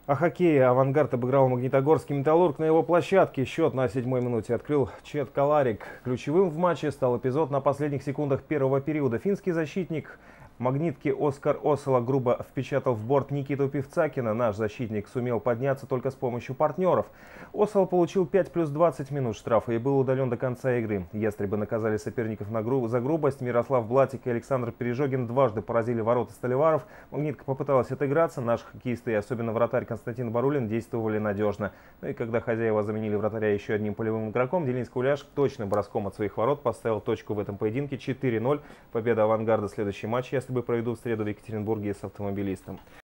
О хоккее «Авангард» обыграл Магнитогорский «Металлург» на его площадке. Счет на 7-й минуте открыл Чет Каларик. Ключевым в матче стал эпизод на последних секундах первого периода. Финский защитник магнитки Оскар Осола грубо впечатал в борт Никиту Пивцакина. Наш защитник сумел подняться только с помощью партнеров. Осол получил 5+20 минут штрафа и был удален до конца игры. Ястребы наказали соперников за грубость. Мирослав Блатик и Александр Пережогин дважды поразили ворота Столиваров. Магнитка попыталась отыграться. Наши хоккеисты, и особенно вратарь Константин Барулин, действовали надежно. Ну и когда хозяева заменили вратаря еще одним полевым игроком, Денис Куляш точным броском от своих ворот поставил точку в этом поединке. 4-0. Победа «Авангарда». Следующий матч ястребы проведут в среду в Екатеринбурге с «Автомобилистом».